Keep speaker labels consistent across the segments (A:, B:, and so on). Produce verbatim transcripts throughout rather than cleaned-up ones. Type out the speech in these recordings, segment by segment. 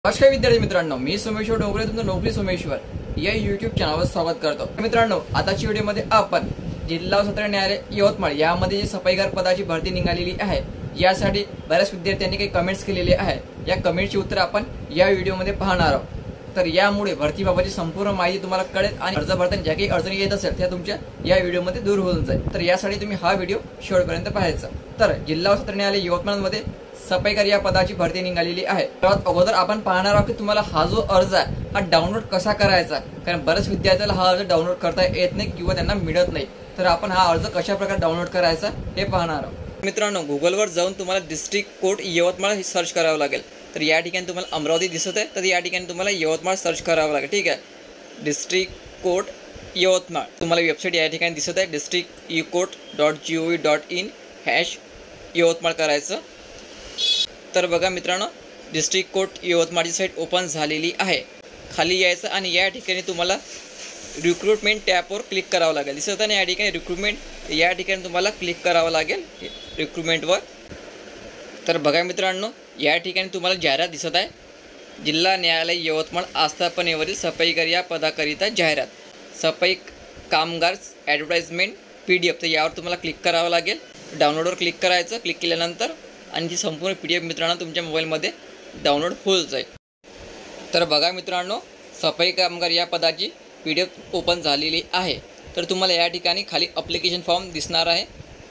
A: नमस्कार विद्यार्थी मित्रांनो, मी सोमेश्वर डोंगरे तुमचं नोकरी सोमेश्वर या युट्यूब चॅनलवर स्वागत करतो। मित्रांनो, आताच्या व्हिडिओमध्ये आपण जिल्हा सत्र न्यायालय यवतमाळ यामध्ये जी सफाईगार पदाची भरती निघालेली आहे यासाठी बऱ्याच विद्यार्थ्यांनी काही कमेंट्स केलेले आहे। या कमेंटची उत्तर आपण या व्हिडिओमध्ये पाहणार आहोत। तर यामुळे भरतीबाबतची संपूर्ण माहिती तुम्हाला कळेल आणि अर्ज भरताना ज्या काही अडचणी येत असेल त्या तुमच्या या व्हिडिओमध्ये दूर होऊन जाईल। तर यासाठी तुम्ही हा व्हिडिओ शेवटपर्यंत पाहायचा। तर जिल्हा सत्र न्यायालय यवतमाळमध्ये सफाईगार या पदाची भरती निघालेली आहे। सर्वात अगोदर आपण पाहणार आहोत की तुम्हाला हा जो अर्ज आहे हा डाउनलोड कसा करायचा, कारण बरेच विद्यार्थ्याला हा अर्ज डाउनलोड करता येत नाही किंवा त्यांना मिळत नाही। तर आपण हा अर्ज कशा प्रकारे डाउनलोड करायचा हे पाहणार आहोत। मित्रांनो, गुगलवर जाऊन तुम्हाला डिस्ट्रिक्ट कोर्ट यवतमाळ हे सर्च करावं लागेल। तर या ठिकाणी तुम्हाला अमरावती दिसत आहे, तर या ठिकाणी तुम्हाला यवतमाळ सर्च करावं लागेल। ठीक आहे, डिस्ट्रिक्ट कोर्ट यवतमाळ तुम्हाला वेबसाईट या ठिकाणी दिसत आहे, district e court dot G O V dot in hash Yavatmal करायचं। तर बघा मित्रांनो, डिस्ट्रिक्ट कोर्ट यवतमाळची साईट ओपन झालेली आहे। खाली यायचं आणि या ठिकाणी तुम्हाला रिक्रुटमेंट टॅबवर क्लिक करावं लागेल। दिसत आहे ना, या ठिकाणी रिक्रुटमेंट या ठिकाणी तुम्हाला क्लिक करावं लागेल रिक्रुटमेंटवर। तर बघा मित्रांनो, या ठिकाणी तुम्हाला जाहिरात दिसत आहे, जिल्हा न्यायालय यवतमाळ आस्थापनेवरील सफाईगार या पदाकरिता जाहिरात, सफाई कामगार ॲडव्हर्टाइजमेंट पी डी एफ। तर यावर तुम्हाला क्लिक करावं लागेल, डाउनलोडवर क्लिक करायचं। क्लिक केल्यानंतर आणि ती संपूर्ण पी डी एफ मित्रांनो तुमच्या मोबाईलमध्ये डाउनलोड होऊन जाईल। तर बघा मित्रांनो, सफाई कामगार या पदाची पी डी एफ ओपन झालेली आहे। तर तुम्हाला या ठिकाणी खाली अप्लिकेशन फॉर्म दिसणार आहे।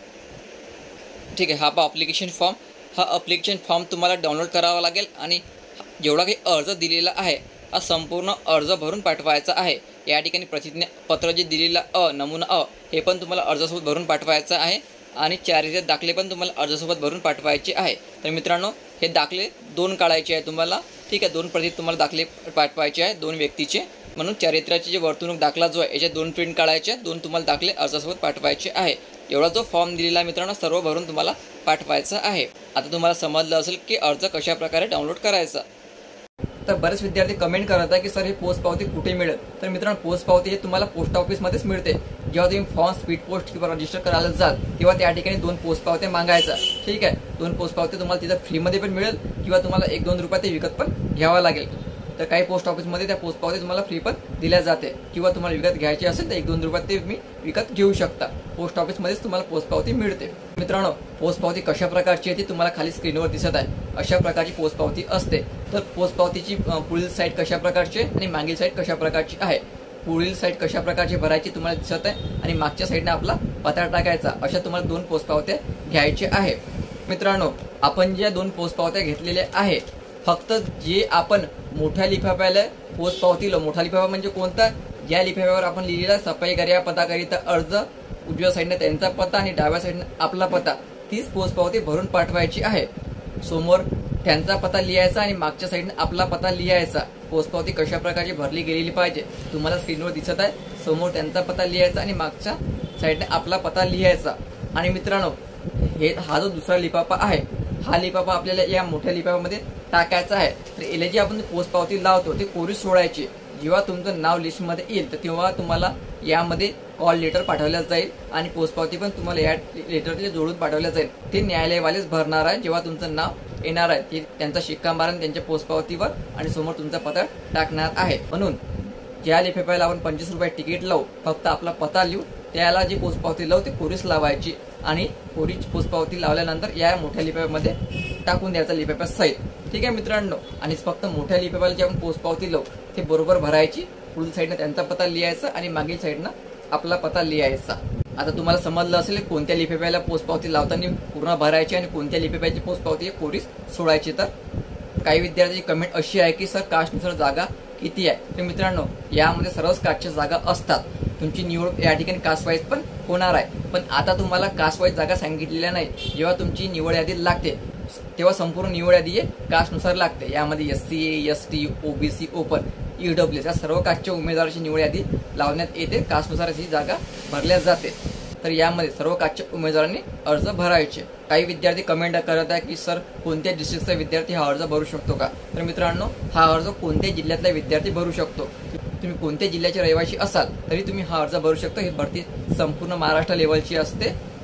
A: ठीक आहे, हा पहा अप्लिकेशन फॉर्म। हा अप्लिकेशन फॉर्म तुम्हाला डाउनलोड करावा लागेल आणि जेवढा काही अर्ज दिलेला आहे हा संपूर्ण अर्ज भरून पाठवायचा आहे। या ठिकाणी प्रतिज्ञापत्र जे दिलेलं अ नमुना अ हे पण तुम्हाला अर्जासोबत भरून पाठवायचं आहे आणि चारित्र्य दाखले पण तुम्हाला अर्जासोबत भरून पाठवायचे आहे। तर मित्रांनो, हे दाखले दोन काढायचे आहे तुम्हाला। ठीक आहे, दोन प्रती तुम्हाला दाखले पाठवायचे आहे दोन व्यक्तीचे, म्हणून चारित्र्याचे जे वर्तणूक दाखला जो आहे याचे दोन प्रिंट काढायचे, दोन तुम्हाला दाखले अर्जासोबत पाठवायचे आहे। एवढा जो फॉर्म दिलेला मित्रांनो सर्व भरून तुम्हाला पाठवायचा आहे। आता तुम्हाला समजलं असेल की अर्ज कशा प्रकारे डाउनलोड करायचा। तर बरेच विद्यार्थी कमेंट करत आहे की सर हे पोस्ट पावती कुठे मिळेल। तर मित्रांनो, पोस्ट पावती हे तुम्हाला पोस्ट ऑफिसमध्येच मिळते। जेव्हा तुम्ही फॉर्म स्पीड पोस्ट किंवा रजिस्टर करायला जाल तेव्हा त्या ठिकाणी दोन पोस्ट पावत्या मागायचा। ठीक आहे, दोन पोस्ट पावत्या तुम्हाला तिथं फ्रीमध्ये पण मिळेल किंवा तुम्हाला एक दोन रुपयात ते विकत पण घ्यावा लागेल। तर काही पोस्ट ऑफिसमध्ये त्या पोस्ट पावती तुम्हाला फ्री पण दिल्या जाते किंवा तुम्हाला विकत घ्यायची असेल तर एक दोन रुपयात ते तुम्ही विकत घेऊ शकता। पोस्ट ऑफिसमध्येच तुम्हाला पोस्ट पावती मिळते। मित्रांनो, पोस्ट पावती कशा प्रकारची आहे ती तुम्हाला खाली स्क्रीनवर दिसत आहे। अशा प्रकारची पोस्ट पावती असते। तर पोस्ट पावतीची पुढील साईड कशा प्रकारची आहे आणि मागील साईड कशा प्रकारची आहे, पुढील साईड कशा प्रकारची भरायची तुम्हाला दिसत आहे आणि मागच्या साईडने आपला पत्ता टाकायचा, अशा तुम्हाला दोन पोस्ट पावत्या घ्यायच्या आहे। मित्रांनो, आपण ज्या दोन पोस्ट पावत्या घेतलेल्या आहे, फक्त जे आपण मोठ्या लिफाफ्याला पोस्ट पावती, मोठा लिफाफा म्हणजे कोणता, ज्या लिफाफ्यावर आपण लिहिलेला सफाईगार या पदाकरिता अर्ज, उजव्या साईडने त्यांचा पत्ता आणि डाव्या साईडने आपला पत्ता, तीच पोस्ट पावती भरून पाठवायची आहे। समोर त्यांचा पत्ता लिहायचा आणि मागच्या साईडने आपला पत्ता लिहायचा। पोस्ट पावती कशा प्रकारची भरली गेलेली पाहिजे तुम्हाला स्क्रीनवर दिसत आहे। समोर त्यांचा पत्ता लिहायचा आणि मागच्या साईडने आपला पत्ता लिहायचा। आणि मित्रांनो, हे हा जो दुसरा लिफाफा आहे, हा लिफाफा आपल्याला या मोठ्या लिफाफ्यामध्ये टाकायचा आहे। तर याला जी आपण पोस्ट पावती लावतो ते कोरी सोडायची। जेव्हा तुमचं नाव लिस्टमध्ये येईल तर तेव्हा तुम्हाला यामध्ये कॉल लेटर पाठवल्या जाईल आणि पोस्ट पावती पण तुम्हाला या लेटरला जोडून पाठवल्या जाईल। ते न्यायालयवालेच भरणार आहे। जेव्हा तुमचं नाव येणार आहे ते त्यांचा शिक्का मारून त्यांच्या पोस्ट पावतीवर आणि समोर तुमचा पत्ता टाकणार आहे। म्हणून ज्या लिफाफ्याला आपण पंचवीस रुपये तिकीट लावू, फक्त आपला पत्ता लिहू, त्याला जी पोस्ट पावती लावू ते कोरीच लावायची आणि कोरी पोस्ट पावती लावल्यानंतर या मोठ्या लिफाफ्यामध्ये टाकून द्यायचा लिफाफ्या सहित। ठीक आहे मित्रांनो, आणि फक्त मोठ्या लिफाफ्याला जी आपण पोस्ट पावती लावू ते बरोबर भरायची। पुढील साईडने त्यांचा पत्ता लिहायचा आणि मागील साईडनं आपला पत्ता लिहायचा। आता तुम्हाला समजलं असेल कोणत्या लिफाफ्याला पोस्ट पावती लावताना पूर्ण भरायची आणि कोणत्या लिफाफ्याची पोस्ट पावती कोरीच सोडायची। तर काही विद्यार्थ्यांची कमेंट अशी आहे की सर कास्टनुसार जागा किती आहे। तर मित्रांनो, यामध्ये सर्वच कास्टच्या जागा असतात। तुमची निवड या ठिकाणी कास्ट वाईज पण होणार आहे, पण आता तुम्हाला कास्ट वाईज जागा सांगितलेल्या नाही। जेव्हा तुमची निवड यादी लागते तेव्हा संपूर्ण निवड यादी कास्टनुसार लागते। यामध्ये S C, S T, OBC, open, EW या सर्व कास्टच्या उमेदवाराची निवड यादी लावण्यात येते। कास्टनुसार ही जागा भरल्या जाते। तर यामध्ये सर्व कास्टच्या उमेदवारांनी अर्ज भरायचे। काही विद्यार्थी कमेंट करत आहे की सर कोणत्या डिस्ट्रिक्टचा विद्यार्थी हा अर्ज भरू शकतो का। तर मित्रांनो, हा अर्ज कोणत्या जिल्ह्यातला विद्यार्थी भरू शकतो। तुम्ही कोणत्या जिल्ह्याचे रहिवासी असाल तरी तुम्ही हा अर्ज भरू शकता। ही भरती संपूर्ण महाराष्ट्र लेवलची असते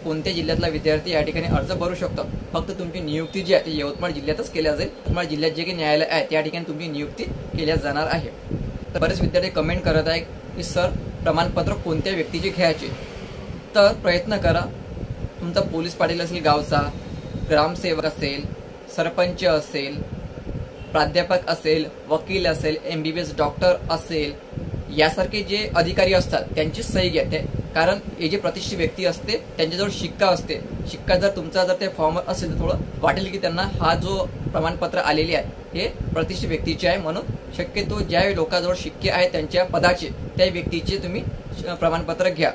A: कोणत्या जिल्ह्यातला विद्यार्थी या ठिकाणी अर्ज भरू शकतो। फक्त तुमची नियुक्ती जी आहे ती यवतमाळ जिल्ह्यातच केल्या जाईल। यवतमाळ जिल्ह्यात जे काही न्यायालय आहे त्या ठिकाणी तुमची नियुक्ती केल्या जाणार आहे। तर बरेच विद्यार्थी कमेंट करत आहे की सर प्रमाणपत्र कोणत्या व्यक्तीचे घ्यायचे। तर प्रयत्न करा, तुमचा पोलीस पाटील असेल गावचा, ग्रामसेवक असेल, सरपंच असेल, प्राध्यापक असेल, वकील असेल, एमबीबीएस डॉक्टर असेल, यासारखे जे अधिकारी असतात त्यांची सही घ्या। ते कारण हे जे प्रतिष्ठित व्यक्ती असते त्यांच्याजवळ शिक्का असते। शिक्का जर तुमचा जर ते फॉर्म असेल तर थोडं वाटेल की त्यांना हा जो प्रमाणपत्र आलेले आहे हे प्रतिष्ठित व्यक्तीचे आहे, म्हणून शक्यतो ज्या लोकांजवळ शिक्के आहेत त्यांच्या पदाचे त्या व्यक्तीचे तुम्ही प्रमाणपत्र घ्या।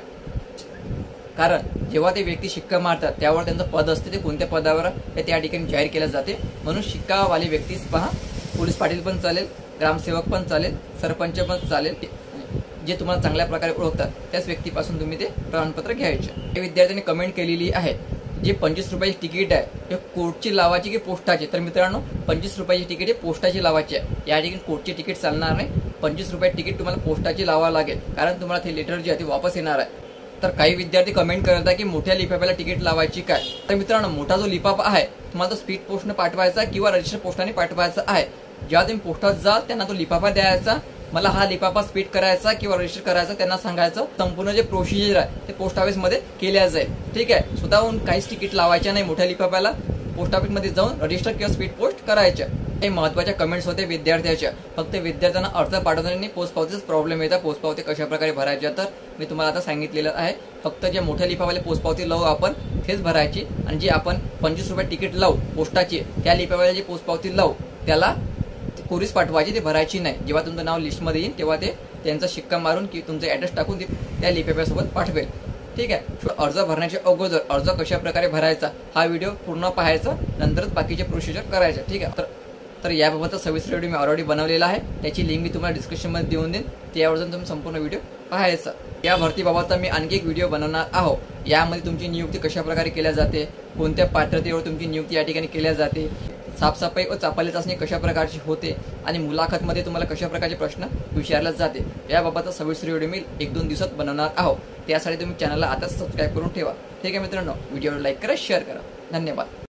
A: कारण जेव्हा ते व्यक्ती शिक्का मारतात त्यावर त्यांचं पद असते, ते कोणत्या पदावर ते त्या ठिकाणी जाहीर केले जाते। म्हणून शिक्कावाले व्यक्तीच पहा, पोलीस पाटील पण चालेल, ग्रामसेवक पण चालेल, सरपंच पण चालेल, जे तुम्हाला चांगल्या प्रकारे ओळखतात त्याच व्यक्तीपासून तुम्ही ते प्रमाणपत्र घ्यायचे। हे विद्यार्थ्यांनी कमेंट केलेली आहे, जे पंचवीस रुपयाची तिकीट आहे ते कोर्टची लावायची की पोस्टाची। तर मित्रांनो पंचवीस रुपयाची तिकीट हे पोस्टाची लावायची आहे। या ठिकाणी कोर्टची तिकीट चालणार नाही, पंचवीस रुपयाची तिकीट तुम्हाला पोस्टाची लावावं लागेल, कारण तुम्हाला ते लेटर जे आहे ते वापस येणार आहे। तर काही विद्यार्थी कमेंट करत आहे की मोठ्या लिफाफ्याला तिकीट लावायची काय। तर मित्रांनो मोठा जो लिफाफा आहे तुम्हाला तो स्पीड पोस्टने पाठवायचा किंवा रजिस्टर पोस्टाने पाठवायचा आहे। जेव्हा तुम्ही पोस्टात जाल त्यांना तो लिफाफा द्यायचा, मला हा लिफाफा स्पीड करायचा किंवा रजिस्टर करायचा, त्यांना सांगायचं संपूर्ण जे प्रोसिजर आहे ते पोस्ट ऑफिस मध्ये केल्या जाईल। ठीक आहे, स्वतःहून काहीच तिकीट लावायच्या नाही, मोठ्या लिफाफ्याला पोस्ट ऑफिस मध्ये जाऊन रजिस्टर किंवा स्पीड पोस्ट करायच्या। हे महत्त्वाच्या कमेंट्स होते विद्यार्थ्याच्या। फक्त विद्यार्थ्यांना अर्ज पाठवताना पोस्ट पावतीच प्रॉब्लेम येतात, पोस्ट पावती कशा प्रकारे भरायच्या तर मी तुम्हाला आता सांगितलेलं आहे। फक्त जे मोठ्या लिफाफ्याला पोस्ट पावती लावू आपण तेच भरायची, आणि जे आपण पंचवीस रुपये तिकीट लावू पोस्टाची त्या लिफाफ्याला जी पोस्ट पावती लावू त्याला कोरीस पाठवायची, ते भरायची नाही। जेव्हा तुमचं नाव लिस्टमध्ये येईल तेव्हा ते त्यांचा शिक्का मारून की तुमचा ॲड्रेस टाकून ते त्या लिफाफ्यासोबत पाठवेल। ठीक आहे, अर्ज भरण्याच्या अगोदर अर्ज कशा प्रकारे भरायचा हा व्हिडिओ पूर्ण पाहायचा, नंतरच बाकीचे प्रोसिजर करायचे। ठीक आहे, तर तर याबाबतचा सविस्तर व्हिडिओ मी ऑलरेडी बनवलेला आहे, त्याची लिंक मी तुम्हाला डिस्क्रिप्शनमध्ये देऊन देईन, त्यावर जाऊन तुम्ही संपूर्ण व्हिडिओ पाहायचा। या भरतीबाबतचा मी आणखी एक व्हिडिओ बनवणार आहोत। यामध्ये तुमची नियुक्ती कशा प्रकारे केल्या जाते, कोणत्या पात्रतेवर तुमची नियुक्ती या ठिकाणी केल्या जाते, साफसफाई व चापाली चाचणी कशा प्रकारची होते, आणि मुलाखतमध्ये तुम्हाला कशा प्रकारचे प्रश्न विचारले जाते, याबाबतचा सविस्तर व्हिडिओ मी एक दोन दिवसात बनवणार आहोत। त्यासाठी तुम्ही चॅनलला आताच सबस्क्राईब करून ठेवा। ठीक आहे मित्रांनो, व्हिडिओला लाईक करा, शेअर करा, धन्यवाद।